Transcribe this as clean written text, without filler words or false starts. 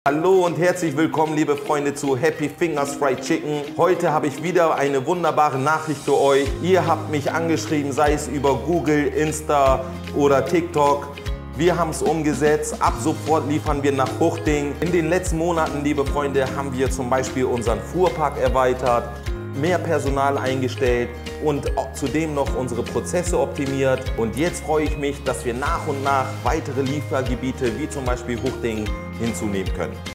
Hallo und herzlich willkommen, liebe Freunde, zu Happy Fingers Fried Chicken. Heute habe ich wieder eine wunderbare Nachricht für euch. Ihr habt mich angeschrieben, sei es über Google, Insta oder TikTok. Wir haben es umgesetzt. Ab sofort liefern wir nach Huchting. In den letzten Monaten, liebe Freunde, haben wir zum Beispiel unseren Fuhrpark erweitert, mehr Personal eingestellt und zudem noch unsere Prozesse optimiert. Und jetzt freue ich mich, dass wir nach und nach weitere Liefergebiete wie zum Beispiel Huchting hinzunehmen können.